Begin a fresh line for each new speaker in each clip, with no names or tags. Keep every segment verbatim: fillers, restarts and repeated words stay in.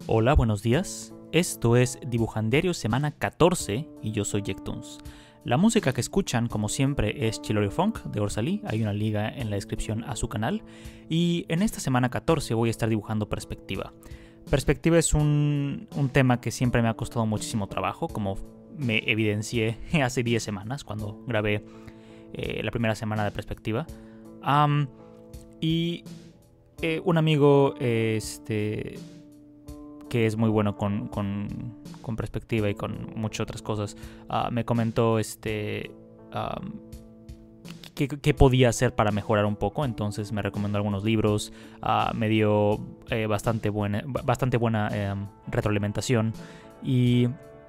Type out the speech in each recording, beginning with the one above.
Hola, buenos días. Esto es Dibujandiario semana catorce y yo soy Jektuns. La música que escuchan, como siempre, es Chilorio Funk de Orsalí. Hay una liga en la descripción a su canal. Y en esta semana catorce voy a estar dibujando perspectiva. Perspectiva es un, un tema que siempre me ha costado muchísimo trabajo, como me evidencié hace diez semanas cuando grabé eh, la primera semana de perspectiva. Um, y eh, un amigo este, que es muy bueno con, con, con perspectiva y con muchas otras cosas, uh, me comentó este, um, qué, qué podía hacer para mejorar un poco. Entonces me recomendó algunos libros, uh, me dio eh, bastante buena, bastante buena eh, retroalimentación y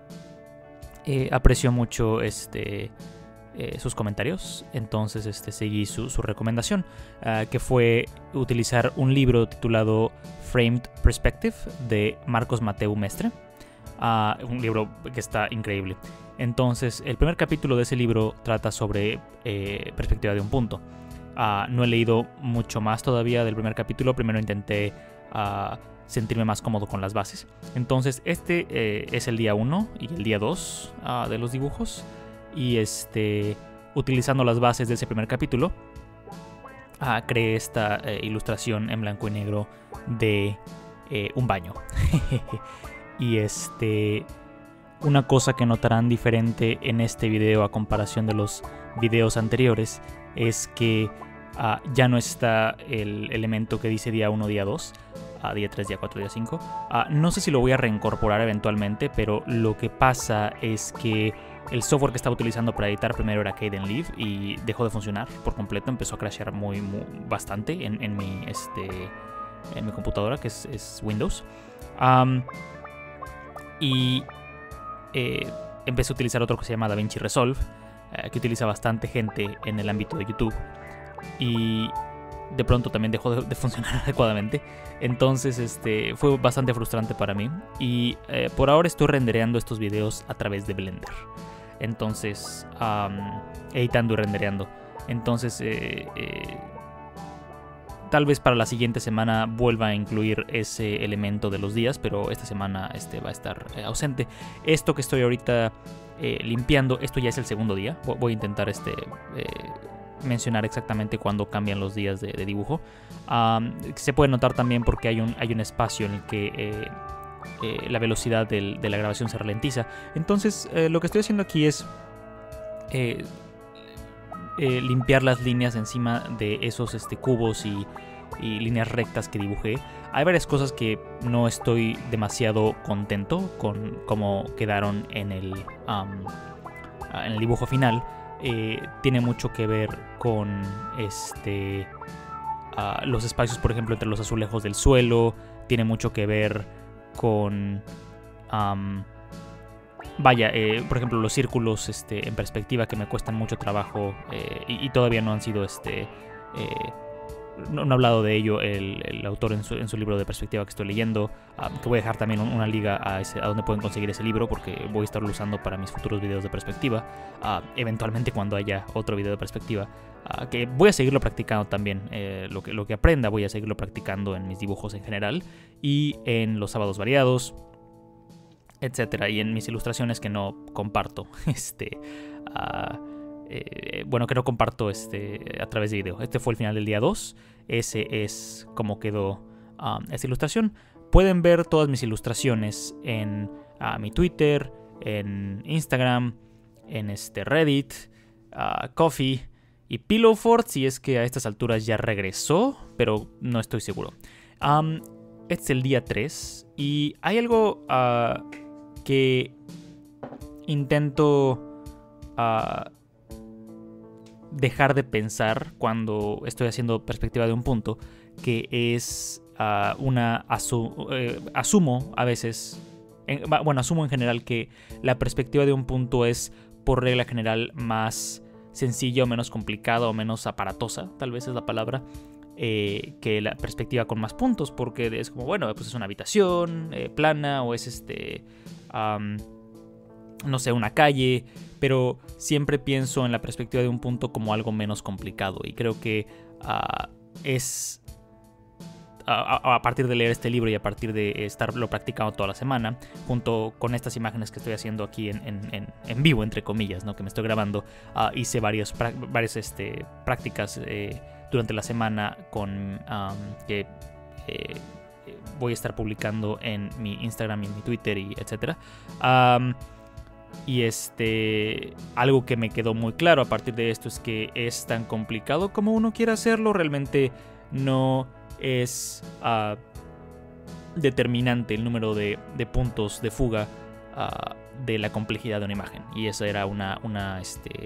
eh, apreció mucho este... Eh, sus comentarios. Entonces este, seguí su, su recomendación, uh, que fue utilizar un libro titulado Framed Perspective de Marcos Mateu Mestre, uh, un libro que está increíble. Entonces el primer capítulo de ese libro trata sobre eh, perspectiva de un punto. Uh, no he leído mucho más todavía del primer capítulo. Primero intenté uh, sentirme más cómodo con las bases. Entonces este eh, es el día uno y el día dos uh, de los dibujos. Y este, utilizando las bases de ese primer capítulo, uh, creé esta eh, ilustración en blanco y negro de eh, un baño. Y este, una cosa que notarán diferente en este video a comparación de los videos anteriores es que uh, ya no está el elemento que dice día uno, día dos. Uh, día tres, día cuatro, día cinco. Uh, no sé si lo voy a reincorporar eventualmente, pero lo que pasa es que el software que estaba utilizando para editar primero era Kdenlive y dejó de funcionar por completo. Empezó a crashear muy, muy bastante en, en, mi, este, en mi computadora, que es, es Windows. Um, y eh, empecé a utilizar otro que se llama DaVinci Resolve, eh, que utiliza bastante gente en el ámbito de YouTube. Y de pronto también dejó de, de funcionar adecuadamente. Entonces este, fue bastante frustrante para mí. Y eh, por ahora estoy rendereando estos videos a través de Blender. Entonces, um, editando y rendereando. Entonces, eh, eh, tal vez para la siguiente semana vuelva a incluir ese elemento de los días, pero esta semana este, va a estar eh, ausente. Esto que estoy ahorita eh, limpiando, esto ya es el segundo día. Voy a intentar este... Eh, mencionar exactamente cuándo cambian los días de, de dibujo. Um, se puede notar también porque hay un, hay un espacio en el que eh, eh, la velocidad del, de la grabación se ralentiza. Entonces eh, lo que estoy haciendo aquí es eh, eh, limpiar las líneas encima de esos este, cubos y, y líneas rectas que dibujé. Hay varias cosas que no estoy demasiado contento con cómo quedaron en el, um, en el dibujo final. Eh, tiene mucho que ver con este, uh, los espacios, por ejemplo, entre los azulejos del suelo. Tiene mucho que ver con... Um, vaya, eh, por ejemplo, los círculos este, en perspectiva que me cuestan mucho trabajo eh, y, y todavía no han sido... este eh, No, no ha hablado de ello el, el autor en su, en su libro de perspectiva que estoy leyendo, uh, que voy a dejar también un, una liga a, ese, a donde pueden conseguir ese libro porque voy a estarlo usando para mis futuros videos de perspectiva, uh, eventualmente cuando haya otro video de perspectiva, uh, que voy a seguirlo practicando también, eh, lo, que, lo que aprenda voy a seguirlo practicando en mis dibujos en general y en los sábados variados, etcétera, y en mis ilustraciones que no comparto, este... Uh, Eh, bueno, que no comparto este, a través de video. Este fue el final del día dos. Ese es como quedó um, esta ilustración. Pueden ver todas mis ilustraciones en uh, mi Twitter, en Instagram, en este Reddit, uh, Coffee y Pillowfort, si es que a estas alturas ya regresó, pero no estoy seguro. Um, este es el día tres y hay algo uh, que intento... Uh, dejar de pensar cuando estoy haciendo perspectiva de un punto, que es uh, una asu eh, asumo a veces en, bueno asumo en general que la perspectiva de un punto es por regla general más sencilla o menos complicada o menos aparatosa, tal vez es la palabra, eh, que la perspectiva con más puntos, porque es como, bueno, pues es una habitación eh, plana o es este um, no sé, una calle, pero siempre pienso en la perspectiva de un punto como algo menos complicado y creo que uh, es a, a partir de leer este libro y a partir de estarlo practicando toda la semana, junto con estas imágenes que estoy haciendo aquí en, en, en, en vivo, entre comillas, ¿no? Que me estoy grabando, uh, hice varios, varias este, prácticas eh, durante la semana con um, que eh, voy a estar publicando en mi Instagram y en mi Twitter y etcétera. Um, y este algo que me quedó muy claro a partir de esto es que es tan complicado como uno quiera hacerlo. Realmente no es uh, determinante el número de, de puntos de fuga uh, de la complejidad de una imagen. Y eso era una, una este,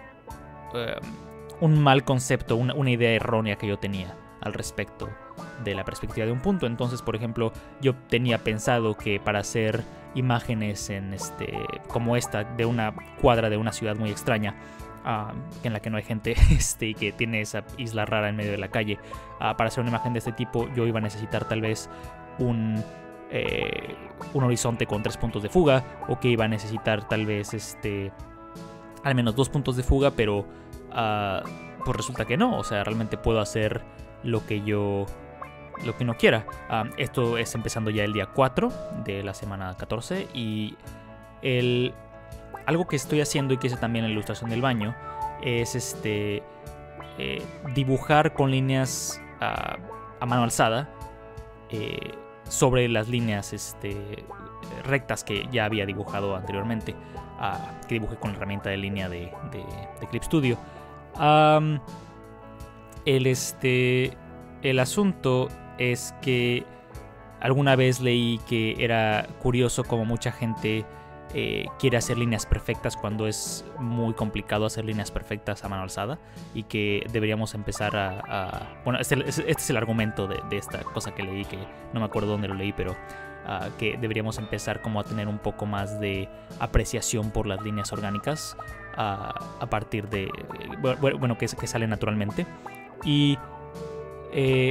uh, un mal concepto, una, una idea errónea que yo tenía al respecto de la perspectiva de un punto. Entonces, por ejemplo, yo tenía pensado que para hacer imágenes en este como esta de una cuadra de una ciudad muy extraña, uh, en la que no hay gente este, y que tiene esa isla rara en medio de la calle, uh, para hacer una imagen de este tipo yo iba a necesitar tal vez un, eh, un horizonte con tres puntos de fuga, o que iba a necesitar tal vez este al menos dos puntos de fuga, pero uh, pues resulta que no. O sea, realmente puedo hacer lo que yo lo que uno quiera. Um, esto es empezando ya el día cuatro de la semana catorce, y el, algo que estoy haciendo y que hice también en la ilustración del baño es este eh, dibujar con líneas uh, a mano alzada eh, sobre las líneas este, rectas que ya había dibujado anteriormente, uh, que dibujé con la herramienta de línea de, de, de Clip Studio. Um, el, este, el asunto es que alguna vez leí que era curioso como mucha gente eh, quiere hacer líneas perfectas cuando es muy complicado hacer líneas perfectas a mano alzada, y que deberíamos empezar a... a bueno, este, este es el argumento de, de esta cosa que leí, que no me acuerdo dónde lo leí, pero uh, que deberíamos empezar como a tener un poco más de apreciación por las líneas orgánicas uh, a partir de... bueno, bueno que, que sale naturalmente. Y... Eh,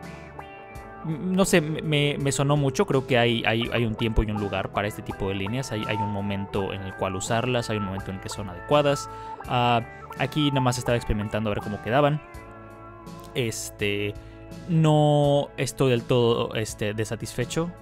no sé, me, me sonó mucho. Creo que hay, hay, hay un tiempo y un lugar para este tipo de líneas. Hay, hay un momento en el cual usarlas, hay un momento en que son adecuadas. Uh, aquí nada más estaba experimentando a ver cómo quedaban. Este, no estoy del todo este, desatisfecho.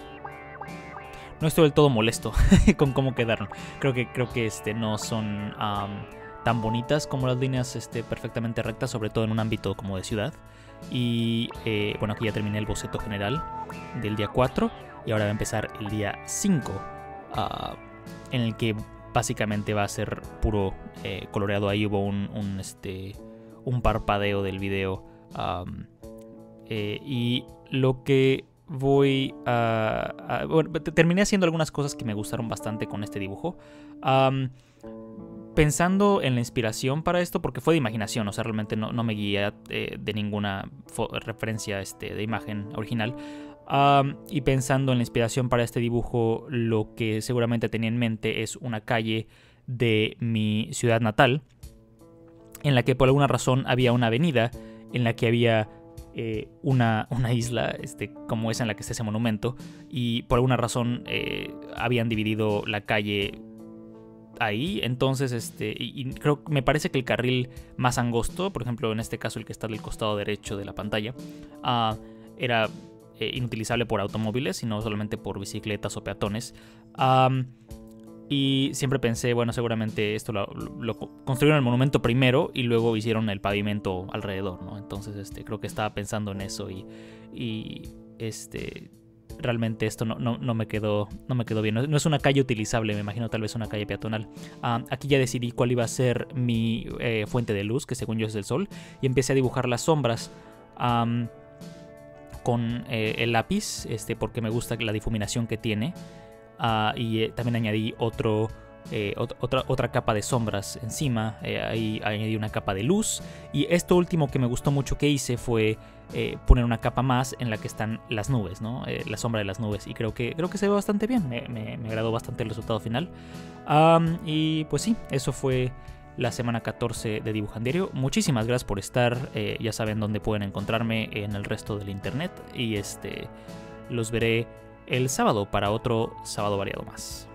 No estoy del todo molesto con cómo quedaron. Creo que, creo que este, no son um, tan bonitas como las líneas este, perfectamente rectas, sobre todo en un ámbito como de ciudad. Y eh, bueno, aquí ya terminé el boceto general del día cuatro, y ahora va a empezar el día cinco, uh, en el que básicamente va a ser puro eh, coloreado. Ahí hubo un, un, este, un parpadeo del video, um, eh, y lo que voy a, a bueno, terminé haciendo algunas cosas que me gustaron bastante con este dibujo. Um, Pensando en la inspiración para esto, porque fue de imaginación, o sea, realmente no, no me guía eh, de ninguna referencia este, de imagen original. Um, y pensando en la inspiración para este dibujo, lo que seguramente tenía en mente es una calle de mi ciudad natal, en la que por alguna razón había una avenida en la que había eh, una, una isla, este, como esa en la que está ese monumento, y por alguna razón eh, habían dividido la calle ahí. Entonces este y, y creo me parece que el carril más angosto, por ejemplo en este caso el que está del costado derecho de la pantalla, uh, era eh, inutilizable por automóviles, sino solamente por bicicletas o peatones. Um, y siempre pensé, bueno, seguramente esto lo, lo construyeron el monumento primero y luego hicieron el pavimento alrededor, ¿no? Entonces este creo que estaba pensando en eso, y, y este realmente esto no, no, no, me quedó, no me quedó bien. No, no es una calle utilizable, me imagino tal vez una calle peatonal. Uh, aquí ya decidí cuál iba a ser mi eh, fuente de luz, que según yo es el sol, y empecé a dibujar las sombras um, con eh, el lápiz, este, porque me gusta la difuminación que tiene. Uh, y eh, también añadí otro... Eh, otra, otra capa de sombras encima, eh, ahí añadí una capa de luz, y esto último que me gustó mucho que hice fue eh, poner una capa más en la que están las nubes, ¿no? Eh, la sombra de las nubes, y creo que, creo que se ve bastante bien, me, me, me agradó bastante el resultado final. Um, y pues sí, eso fue la semana catorce de Dibujandiario. Muchísimas gracias por estar, eh, ya saben dónde pueden encontrarme en el resto del internet, y este los veré el sábado para otro sábado variado más.